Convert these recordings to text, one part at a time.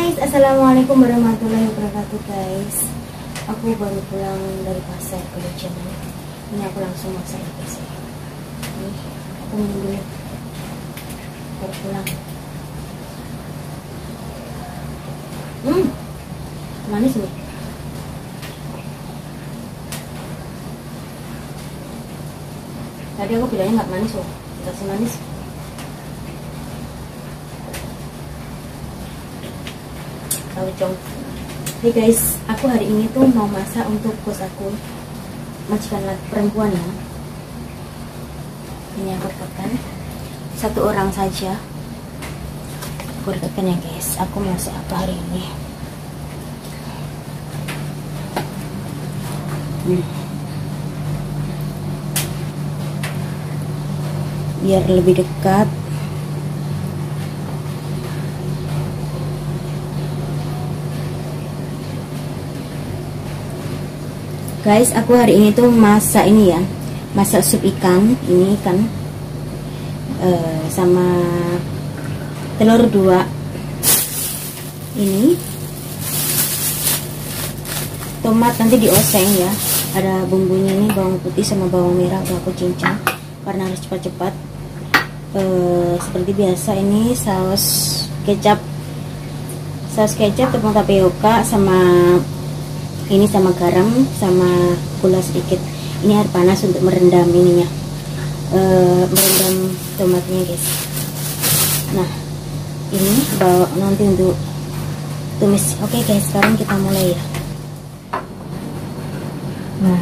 guys, assalamualaikum warahmatullahi wabarakatuh guys. Aku baru pulang dari pasar kehujanan. Ini aku langsung masak ya guys. Ini aku minum dulu. Baru pulang. Manis nih. Tadi aku bilangnya nggak manis loh, dikasih manis. Hey guys, aku hari ini tuh mau masak untuk bos aku, majikan perempuan ya. Ini aku rekatkan, satu orang saja. Aku rekatkan ya guys. Aku masak apa hari ini? Biar lebih dekat. Guys, aku hari ini tuh masak ini ya, masak sup ikan. Ini ikan sama telur 2. Ini tomat nanti dioseng ya. Ada bumbunya ini, bawang putih sama bawang merah udah aku cincang karena harus cepat-cepat. Seperti biasa ini saus kecap, tepung tapioka sama ini sama garam sama gula sedikit. Ini air panas untuk merendam ininya, merendam tomatnya guys. Nah ini bawa nanti untuk tumis. Oke guys, sekarang kita mulai ya. Nah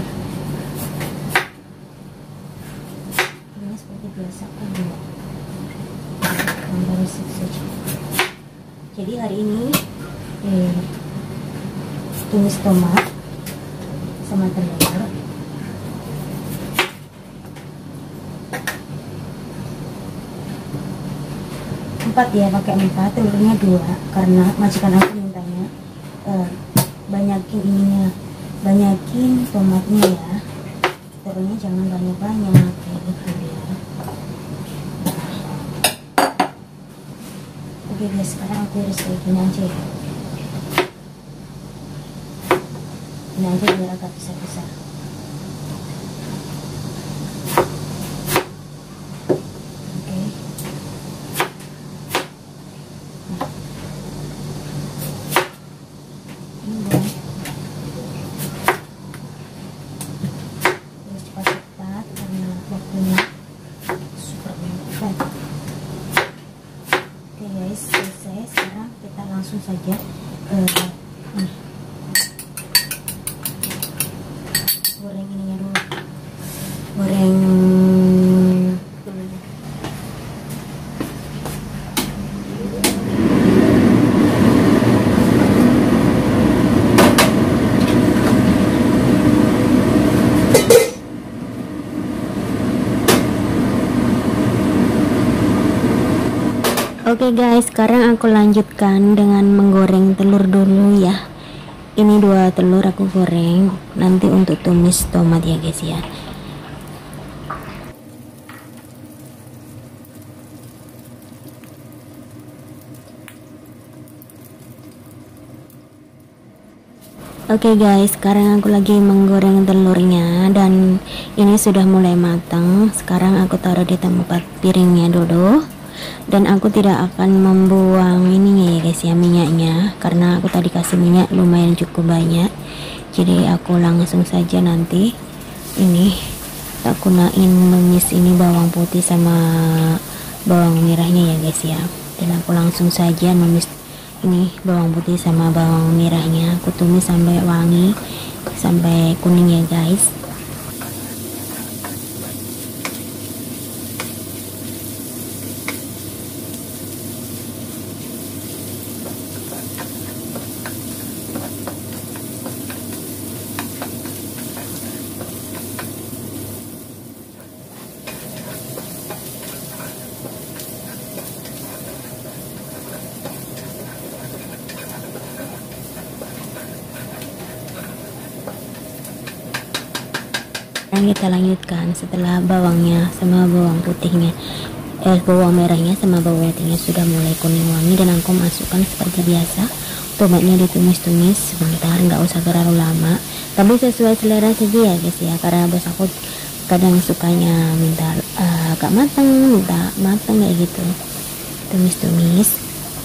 ini seperti biasa kan ya, gambar saja. Jadi hari ini tumis tomat sama telur. Empat ya, pakai 4, telurnya 2 karena majikan aku mintanya banyakin ininya, banyakin tomatnya ya, telurnya jangan banyak-banyak kayak gitu ya. Oke guys, sekarang aku iris kayak gini aja ya. Ini aja biar agak besar-besar. Oke. Nah. Ini boleh. Terus cepat-cepat karena waktunya super mepet. Oke guys, selesai. Sekarang kita langsung saja goreng ininya dulu, goreng Oke guys, sekarang aku lanjutkan dengan menggoreng telur dulu ya. Ini 2 telur aku goreng nanti untuk tumis tomat ya guys ya. Oke guys, sekarang aku lagi menggoreng telurnya dan ini sudah mulai matang. Sekarang aku taruh di tempat piringnya dulu. Dan aku tidak akan membuang ininya ya guys ya, minyaknya, karena aku tadi kasih minyak lumayan cukup banyak. Jadi aku langsung saja nanti ini tak gunain numis ini bawang putih sama bawang merahnya ya guys ya. Dan aku langsung saja numis ini bawang putih sama bawang merahnya, aku tumis sampai wangi, sampai kuning ya guys. Kita lanjutkan setelah bawangnya sama bawang putihnya bawang merahnya sama bawangnya sudah mulai kuning wangi, dan aku masukkan seperti biasa tomatnya, ditumis-tumis sebentar, nggak usah terlalu lama, tapi sesuai selera saja ya guys ya, karena bos aku kadang sukanya minta agak matang, minta matang kayak gitu. Tumis-tumis.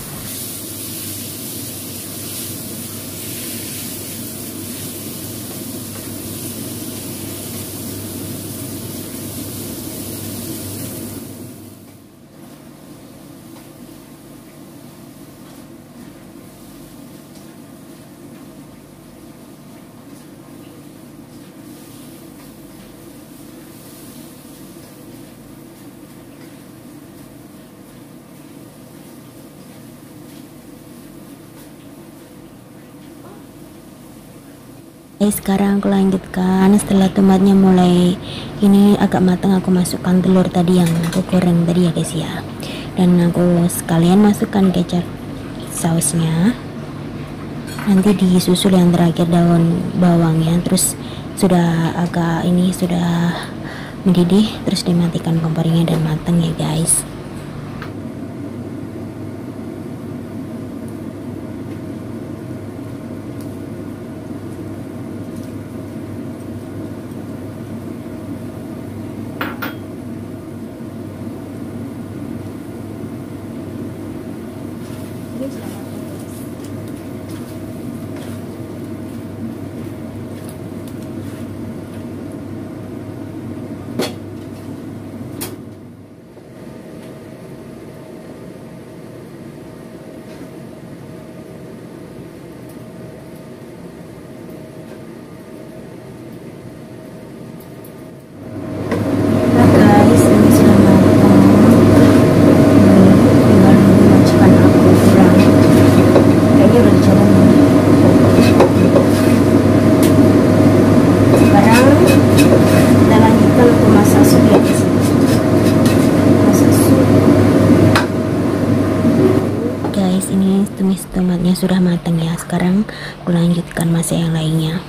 Sekarang aku lanjutkan, setelah tomatnya mulai ini agak matang, aku masukkan telur tadi yang aku goreng tadi ya guys ya, dan aku sekalian masukkan kecap sausnya, nanti disusul yang terakhir daun bawangnya. Terus sudah agak ini sudah mendidih, terus dimatikan kompornya dan matang ya guys. Tumis tomatnya sudah matang ya. Sekarang aku lanjutkan masak yang lainnya.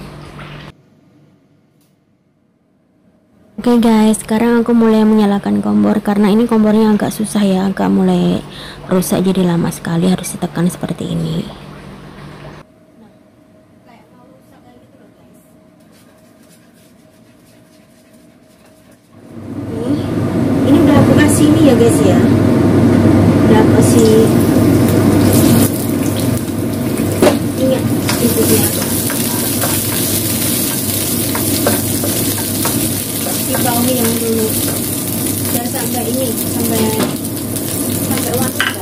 Oke guys, sekarang aku mulai menyalakan kompor, karena ini kompornya agak susah ya, agak mulai rusak, jadi lama sekali harus ditekan seperti ini. Ini udah aku kasih ini ya guys ya, udah kasih minyak itu dia. Bawangnya yang dulu dan sampai ini sampai wangi kan.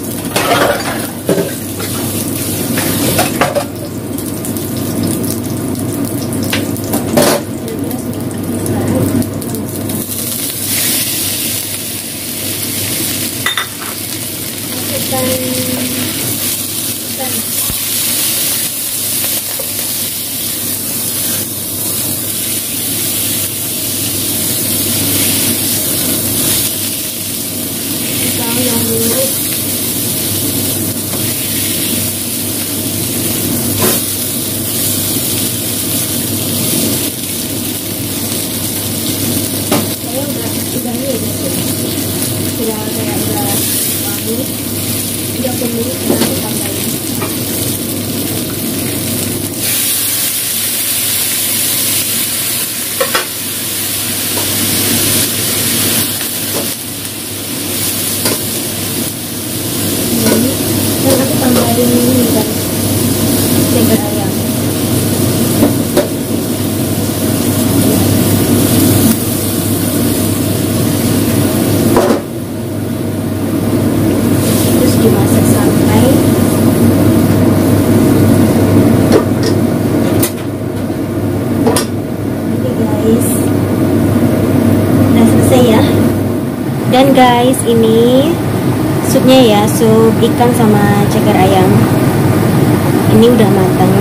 Dan guys, ini supnya ya, sup ikan sama ceker ayam. Ini udah matang.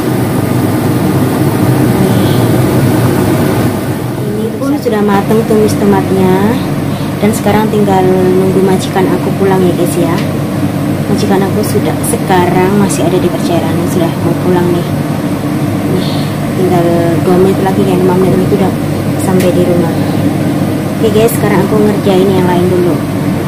Ini pun sudah matang tumis tomatnya. Dan sekarang tinggal nunggu majikan aku pulang ya guys ya. Majikan aku sudah sekarang masih ada di perjalanan, sudah mau pulang nih. Tinggal 2 menit lagi ya, 5 menit lagi udah sampai di rumah. Oke guys, sekarang aku ngerjain yang lain dulu.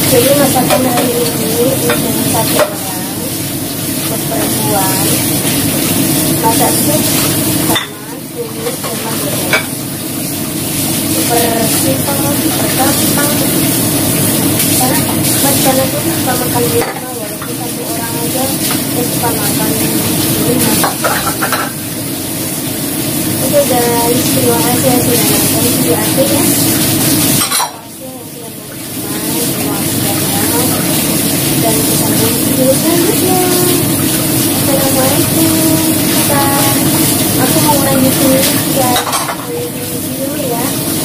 Jadi masakan hari ini untuk satu orang perempuan, masak sup sama tumis sama goreng. Super simpel, super gampang. Karena makanan itu suka makan di rumah, walaupun satu orang aja dia suka makan di rumah. Oke guys, terima kasih yang sudah nonton video aku ya. Dan kita sambung video selanjutnya. Assalamualaikum. Bye. Aku mau lanjutin video ya.